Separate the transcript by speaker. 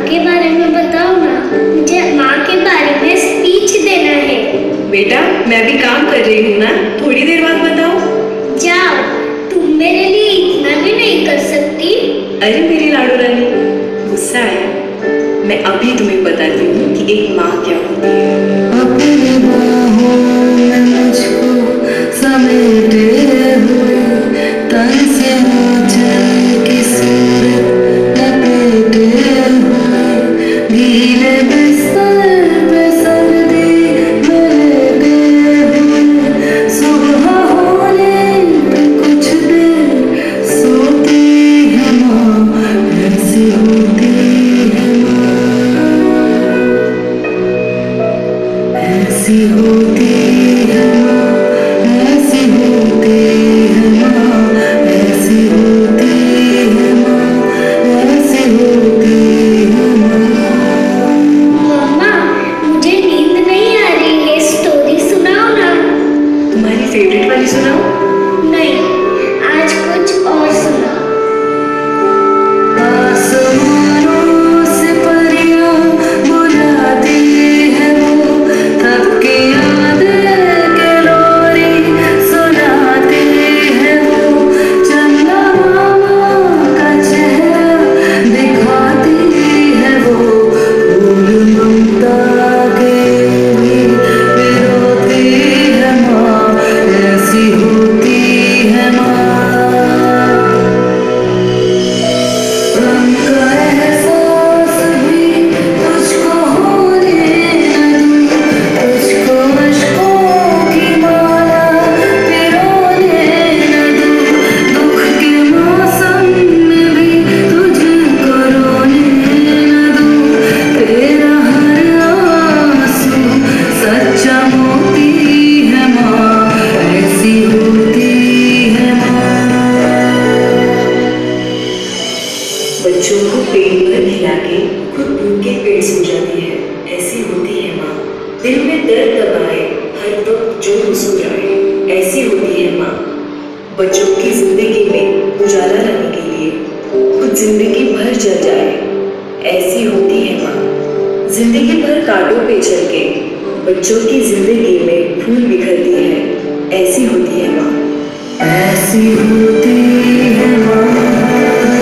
Speaker 1: के बारे में बताओ ना, मुझे माँ के बारे में स्पीच देना है।
Speaker 2: बेटा मैं भी काम कर रही हूँ ना, थोड़ी देर बाद बताओ।
Speaker 1: जाओ, तुम मेरे लिए इतना भी नहीं कर सकती।
Speaker 2: अरे मेरी लाडो रानी, गुस्सा आया? मैं अभी तुम्हें बताती हूँ कि एक माँ क्या होती है।
Speaker 3: अपनी बाहों में मुझको समेटे हुए तन से आंचल की सूरत लपेटे हुए गीले बिस्तर पे सर्दी में लेटे हुए सुबह होने पे कुछ देर सोती है माँ, ऐसी होती है माँ, ऐसी होती है माँ, ऐसी होती है माँ, ऐसी होती है माँ, ऐसी होती है माँ।
Speaker 1: मम्मा, मुझे नींद नहीं आ रही है, स्टोरी सुनाओ ना।
Speaker 2: तुम्हारी फेवरेट वाली सुनाओ।
Speaker 1: नहीं, आज कुछ और सुनाओ।
Speaker 3: आसमानों से परियां बुलाती है वो, तब की यादें के लोरी सुनाती है वो, चंदा मामा का चेहरा दिखाती है वो, फूल ममता के भी पिरोती है माँ, ऐसी होती है माँ। रंग का एहसास भी तुझको होने न दूँ, तुझको अश्कों की माला पिरोने न दूँ, दुख के मौसम में भी तुझको रोने न दूँ, तेरा हर आंसू सच्चा मोती है माँ, ऐसी होती है माँ।
Speaker 2: बच्चों को पेट भर खिला के खुद भूखे पेट सो जाती है, ऐसी होती है माँ। दिल में दर्द दबाए हर वक्त जो मुस्कुराए, ऐसी होती है माँ। बच्चों की जिंदगी में उजाला लाने के लिए खुद जिंदगी भर जल जाए, ऐसी होती है माँ। जिंदगी भर कांटों पे चल के बच्चों की जिंदगी में फूल बिखरती है, ऐसी होती है माँ।
Speaker 3: ऐसी होती है माँ।